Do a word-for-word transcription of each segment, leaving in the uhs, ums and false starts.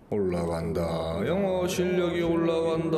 올라간다. 영어 실력이 올라간다.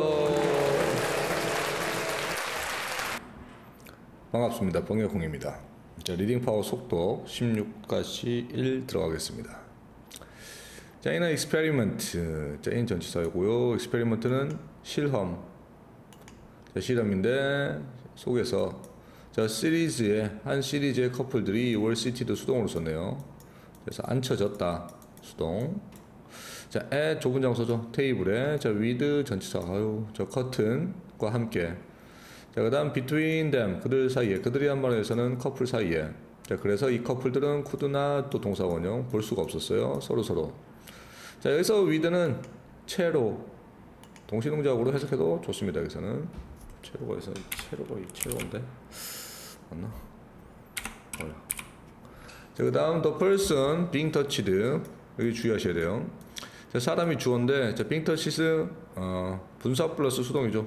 반갑습니다. 뻥여콩입니다. 자, 리딩 파워 속도 십육까지 일 들어가겠습니다. 자, 이는 익스페리먼트. 자, 인 전치사이고요. 익스페리먼트는 실험. 자, 실험인데 속에서 자, 시리즈의 한 시리즈의 커플들이 were seated 수동으로 썼네요. 그래서 앉혀졌다. 수동. 자, at 좁은 장소죠. 테이블에. 자, with 전치사. 아유, 저 curtain과 함께. 자, 그 다음 between them 그들 사이에, 그들이 한 말에서는 커플 사이에. 자, 그래서 이 커플들은 could not 또 동사 원형 볼 수가 없었어요. 서로 서로. 자, 여기서 with는 채로 동시동작으로 해석해도 좋습니다. 여기서는 채로가 여기서 채로가 이 채로인데 맞나? 뭐야? 자, 그 다음 the person being touched 여기 주의하셔야 돼요. 자, 사람이 주어인데 자, being touched 어, 분사 플러스 수동이죠.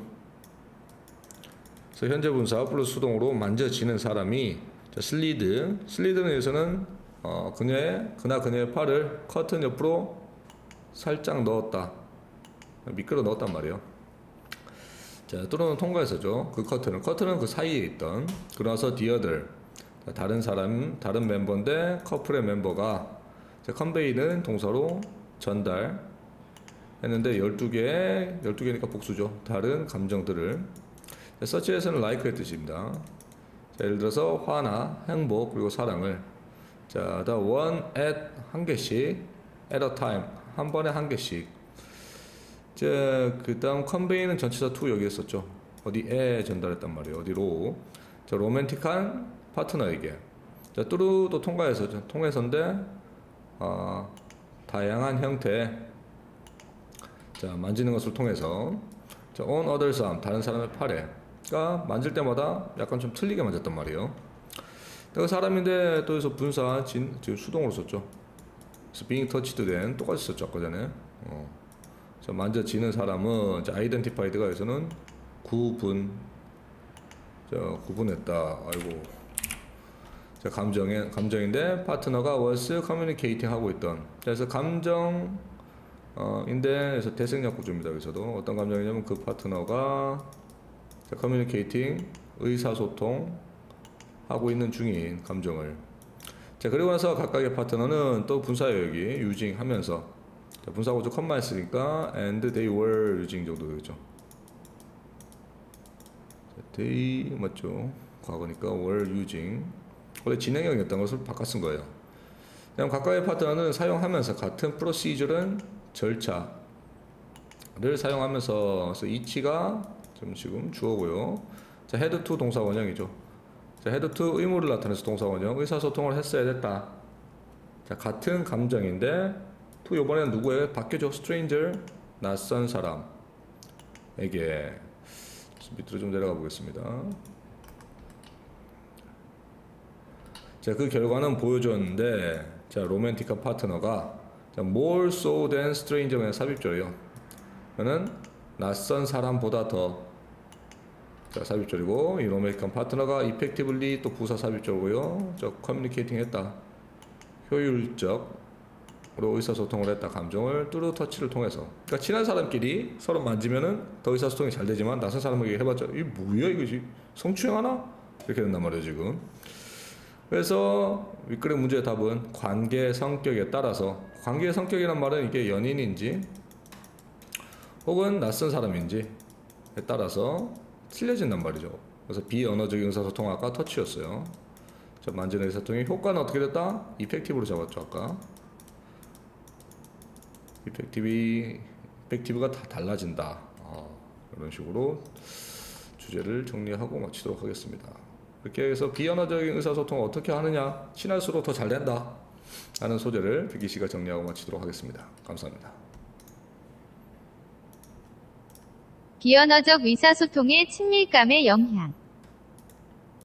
그래서 현재 분사 플러스 수동으로 만져지는 사람이 자, 슬리드 슬리드는 여기서는 어, 그녀의 그나 그녀의 팔을 커튼 옆으로 살짝 넣었다. 미끄러 넣었단 말이에요. 자, 뚫어놓은 통과에서죠. 그 커튼은 커튼은 그 사이에 있던. 그러나서 the other 다른 사람 다른 멤버인데 커플의 멤버가 자, 컨베이는 동사로 전달 했는데 열두 개 열두 개니까 복수죠. 다른 감정들을 서치에서는 like의 뜻입니다. 자, 예를 들어서 화나 행복 그리고 사랑을 자, the one at 한 개씩 at a time 한 번에 한 개씩. 자, 그 다음 컨베이는 전치사 to 여기에 썼죠. 어디에 전달했단 말이에요. 어디로. 자, 로맨틱한 파트너에게. 자, 뚜루도 통과해서 통해서인데 어, 다양한 형태 자, 만지는 것을 통해서 자, on others arm 다른 사람의 팔에 가 만질 때마다 약간 좀 틀리게 만졌단 말이에요. 그 사람인데 또 여기서 분사 진, 지금 수동으로 썼죠. 그래서 being touched 된 똑같이 썼죠. 아까 전에 어. 자, 만져지는 사람은 자, identified가 여기서는 구분 자, 구분했다. 아이고. 자, 감정의 감정인데 파트너가 was communicating 하고 있던. 자, 그래서 감정 어, 인데 그래서 대생략 구조입니다. 여기서도 어떤 감정이냐면 그 파트너가 자, communicating 의사소통 하고 있는 중인 감정을. 자, 그리고 나서 각각의 파트너는 또 분사예요. 여기 using 하면서 자, 분사구조 컴마 했으니까 and they were using 정도 되겠죠. 자, they 맞죠? 과거니까 were using 원래 진행형이었던 것을 바꿔 쓴 거예요. 그럼 각각의 파트너는 사용하면서 같은 프로시저는 절차를 사용하면서 그래서 이치가 좀 지금 주어고요. 자, had to 동사 원형이죠. 자, had to 의무를 나타내서 동사 원형 의사소통을 했어야 됐다. 자, 같은 감정인데 to 이번에는 누구예요? 바뀌죠. stranger 낯선 사람에게. 밑으로 좀 내려가 보겠습니다. 자, 그 결과는 보여줬는데 자, 로맨틱한 파트너가 자, more so than stranger가 삽입절이에요. 그러면 낯선 사람보다 더 자, 삽입절이고 이 로맨틱한 파트너가 effectively 또 부사 삽입절이고요. 저 communicating 했다. 효율적으로 의사소통을 했다. 감정을 뚜루 터치를 통해서. 그러니까 친한 사람끼리 서로 만지면은 더 의사소통이 잘 되지만 낯선 사람에게 해봤자 이게 뭐야 이거지 성추행하나? 이렇게 된단 말이에요 지금. 그래서 윗그림 문제의 답은 관계의 성격에 따라서 관계의 성격이란 말은 이게 연인인지 혹은 낯선 사람인지에 따라서 틀려진단 말이죠. 그래서 비언어적인 의사소통 아까 터치였어요. 자, 만지는 의사소통의 효과는 어떻게 됐다? 이펙티브로 잡았죠 아까. 이펙티브, 이펙티브가 다 달라진다. 어, 이런 식으로 주제를 정리하고 마치도록 하겠습니다. 이렇게 해서 비언어적인 의사소통을 어떻게 하느냐 친할수록 더 잘 된다 하는 소재를 백기 씨가 정리하고 마치도록 하겠습니다. 감사합니다. 비언어적 의사소통의 친밀감의 영향